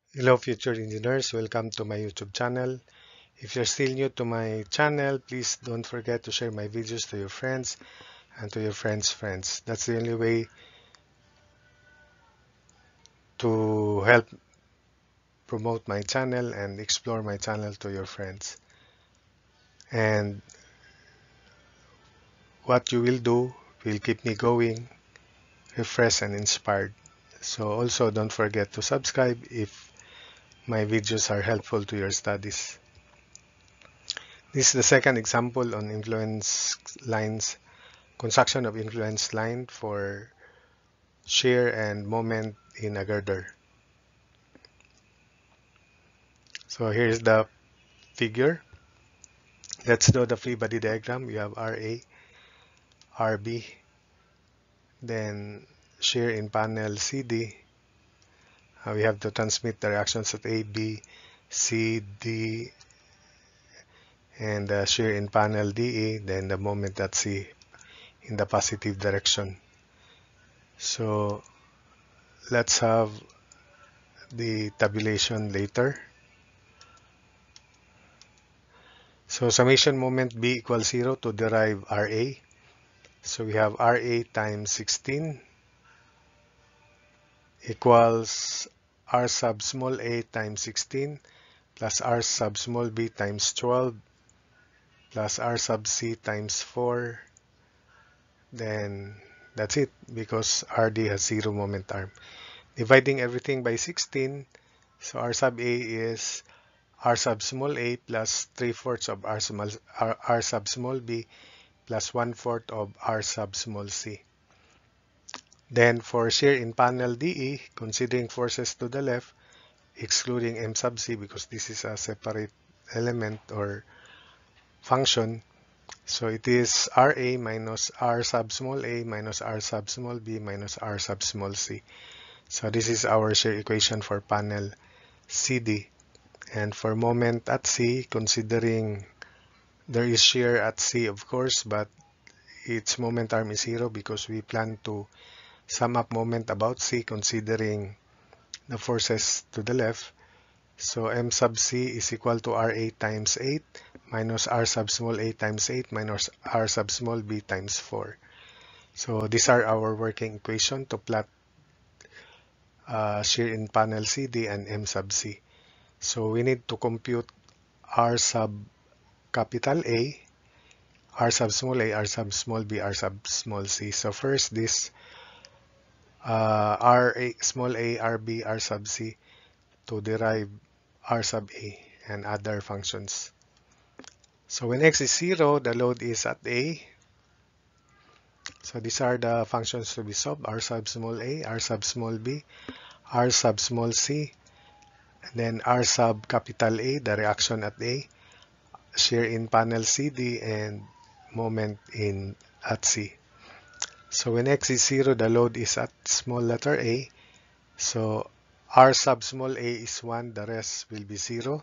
Hello future engineers, welcome to my YouTube channel. If you're still new to my channel, please don't forget to share my videos to your friends and to your friends' friends. That's the only way to help promote my channel and explore my channel to your friends. And what you will do will keep me going, refreshed and inspired. So also don't forget to subscribe if my videos are helpful to your studies. This is the second example on influence lines, construction of influence line for shear and moment in a girder. So here's the figure. Let's draw the free body diagram. We have RA, RB, then shear in panel CD. We have to transmit the reactions at A, B, C, D, and shear in panel DE, then the moment at C in the positive direction. So let's have the tabulation later. So summation moment B equals 0 to derive RA. So we have RA times 16 equals R sub small a times 16 plus R sub small b times 12 plus R sub c times 4. Then that's it because RD has 0 moment arm. Dividing everything by 16, so R sub a is R sub small a plus 3/4 of R sub small b plus 1/4 of R sub small c. Then for shear in panel DE, considering forces to the left, excluding M sub C because this is a separate element or function. So it is RA minus R sub small a minus R sub small b minus R sub small c. So this is our shear equation for panel CD. And for moment at C, considering there is shear at C of course, but its moment arm is 0 because we plan to sum up moment about C considering the forces to the left. So M sub C is equal to RA times 8 minus R sub small a times 8 minus R sub small b times 4. So these are our working equation to plot shear in panel CD and M sub C. So we need to compute R sub capital A, R sub small a, R sub small b, R sub small c. So first this R a, small a, RB, R sub c to derive R sub a and other functions. So when x is 0, the load is at A. So these are the functions to be solved. R sub small a, R sub small b, R sub small c, and then R sub capital A, the reaction at A, shear in panel CD, and moment in at C. So when x is 0, the load is at small letter a. So R sub small a is 1, the rest will be 0.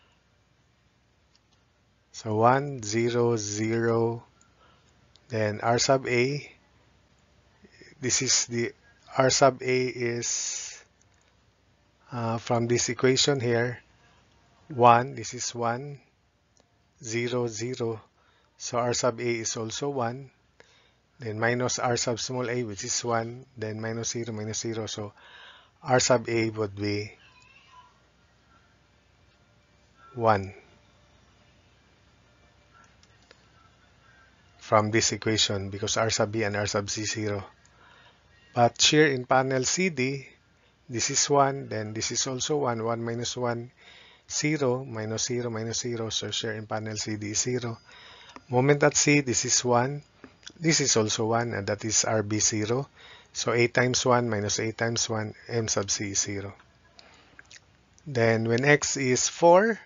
So 1, 0, 0. Then R sub a, this is the R sub a is from this equation here, 1, this is 1, 0, 0. So R sub a is also 1. Then minus R sub small a, which is 1. Then minus 0, minus 0. So R sub a would be 1 from this equation because R sub b and R sub c 0. But shear in panel CD, this is 1, then this is also 1. 1 minus 1, 0, minus 0, minus 0. So shear in panel CD is 0. Moment at C, this is 1. This is also 1, and that is RB0. So A times 1 minus A times 1, M sub C is 0. Then when X is 4,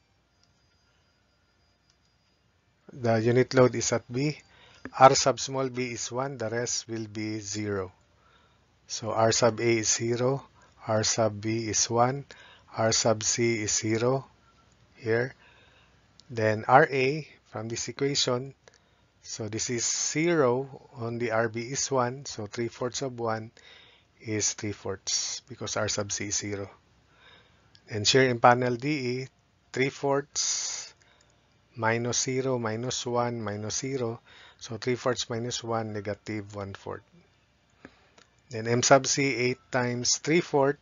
the unit load is at B. R sub small b is 1, the rest will be 0. So R sub A is 0, R sub B is 1, R sub C is 0 here. Then RA from this equation, so this is 0, only RB is 1, so 3/4 of 1 is 3/4 because R sub C is 0. And shear in panel DE, 3/4 minus 0 minus 1 minus 0. So 3/4 minus 1, negative 1/4. Then M sub C, 8 times 3/4,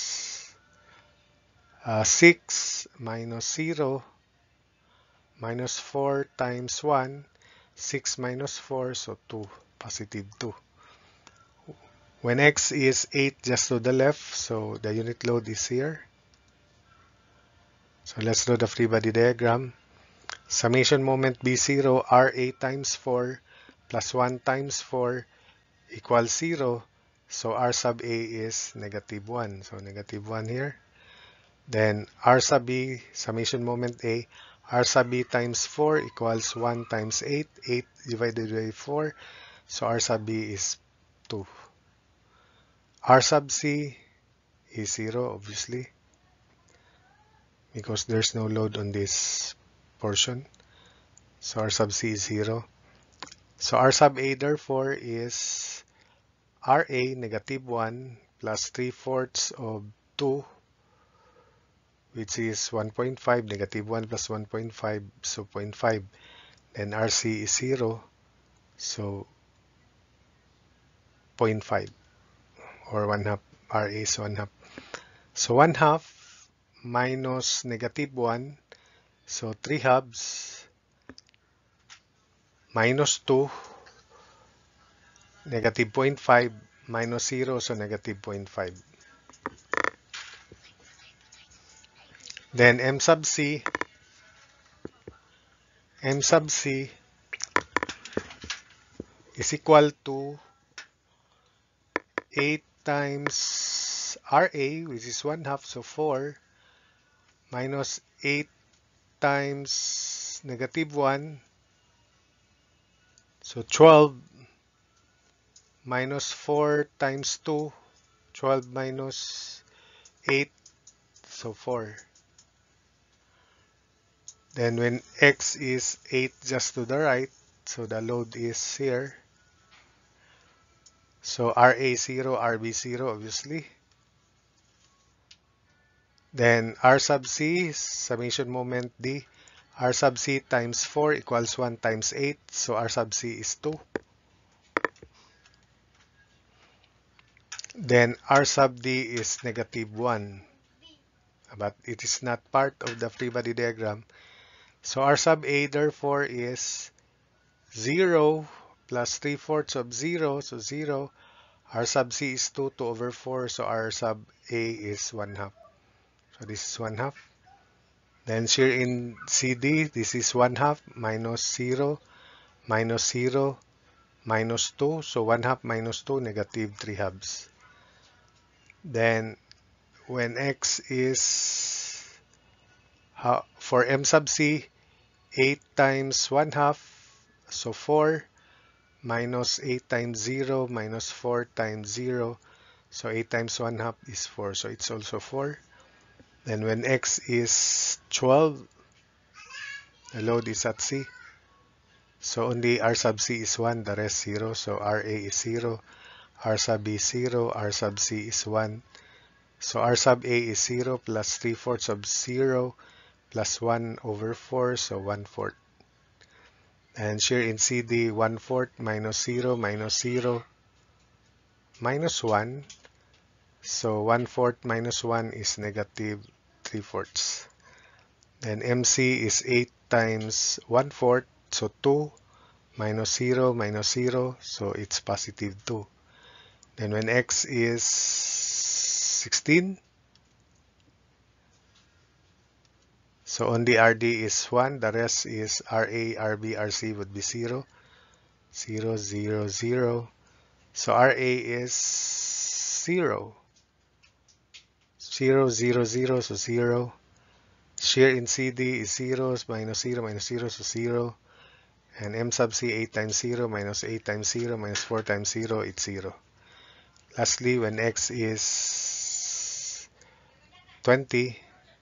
6 minus 0 minus 4 times 1, 6 minus 4, so 2, positive 2. When X is 8 just to the left, so the unit load is here. So let's draw the free body diagram. Summation moment B0, RA times 4 plus 1 times 4 equals 0. So R sub A is negative 1. So negative 1 here. Then R sub B, summation moment A, R sub B times 4 equals 1 times 8. 8 divided by 4. So R sub B is 2. R sub C is 0, obviously, because there's no load on this portion. So R sub C is 0. So R sub A therefore is RA negative 1 plus 3/4 of 2, which is 1.5, negative 1 plus 1.5, so 0.5. Then RC is 0, so 0.5, or 1/2. RA is 1/2. So 1/2 minus negative 1, so 3/2 minus 2, negative 0.5 minus 0, so negative 0.5. Then M sub C is equal to 8 times RA, which is 1/2, so 4, minus 8 times negative 1, so 12, minus 4 times 2, 12 minus 8, so 4. Then when X is 8 just to the right, so the load is here. So RA 0, RB 0, obviously. Then R sub C, summation moment D, R sub C times 4 equals 1 times 8, so R sub C is 2. Then R sub D is negative 1, but it is not part of the free body diagram. So R sub A therefore is 0 plus 3/4 of 0, so 0. R sub C is 2, 2 over 4, so R sub A is 1/2. So this is 1/2. Then shear in CD, this is 1/2 minus 0 minus 0 minus 2. So 1/2 minus 2, negative 3/2. Then when X is, for M sub C, 8 times 1/2, so 4, minus 8 times 0 minus 4 times 0. So 8 times 1/2 is 4, so it's also 4. Then when X is 12, the load is at C. So only R sub C is 1, the rest 0. So RA is 0, R sub B is 0, R sub C is 1. So R sub A is 0 plus 3/4 of 0 plus 1 over 4, so 1/4. And shear in CD, 1/4 minus 0 minus 0 minus 1. So 1/4 minus 1 is negative 3/4. Then MC is 8 times 1/4, so 2 minus 0 minus 0, so it's positive 2. Then when X is 16, so only RD is 1, the rest is RA, RB, RC would be 0, 0, 0, 0. So RA is 0, 0, 0, 0, so 0. Shear in CD is 0 minus 0 minus 0, so 0. And M sub C, 8 times 0 minus 8 times 0 minus 4 times 0, it's 0. Lastly, when X is 20,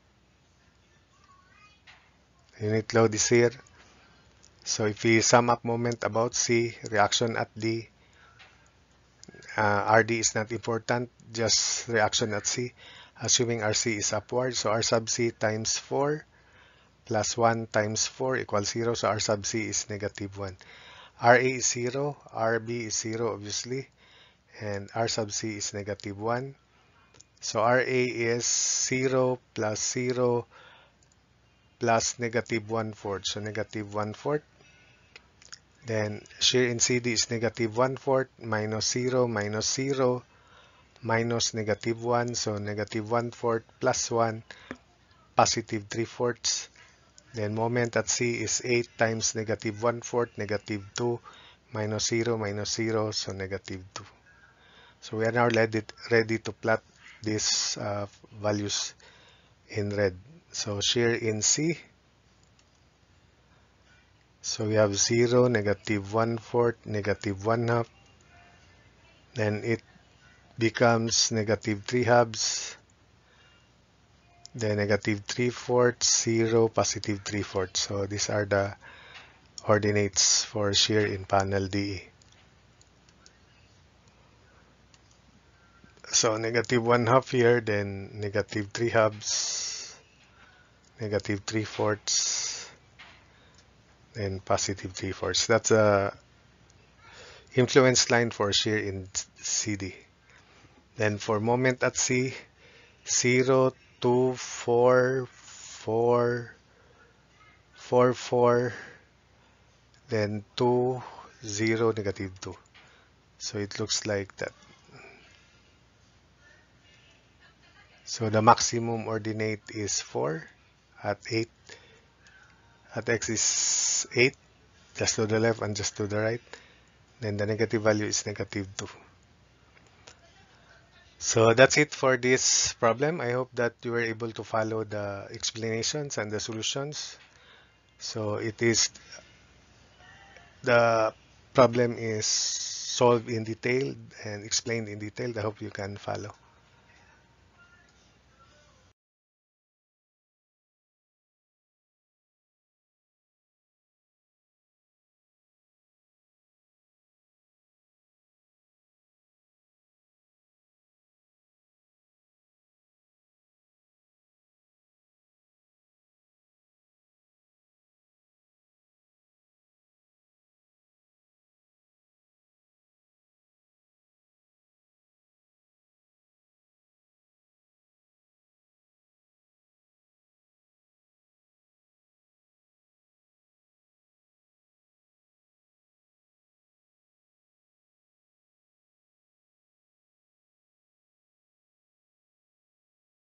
unit load is here. So if we sum up moment about C, reaction at D, RD is not important, just reaction at C. assuming RC is upward. So R sub C times 4 plus 1 times 4 equals 0. So R sub C is negative 1. RA is 0, RB is 0 obviously, and R sub C is negative 1. So RA is 0 plus 0 plus negative 1/4. So negative 1/4. Then shear in CD is negative 1/4 minus 0 minus 0 minus negative 1. So negative 1/4 plus 1, positive 3/4. Then moment at C is 8 times negative 1/4, negative 2 minus 0 minus 0, so negative 2. So we are now ready to plot these values in red. So shear in C. So we have 0, negative 1/4, negative 1/2. Then it becomes negative 3/2. Then negative 3/4, 0, positive 3/4. So these are the ordinates for shear in panel DE. So negative 1/2 here, then negative 3/2, negative 3/4, then positive 3/4. That's a influence line for shear in CD. Then for moment at C, 0, 2, 4, 4, 4, 4, then 2, 0, negative 2. So it looks like that. So the maximum ordinate is 4 at 8. At X is 8, just to the left and just to the right. Then the negative value is negative 2. So that's it for this problem. I hope that you were able to follow the explanations and the solutions. So the problem is solved in detail and explained in detail. I hope you can follow.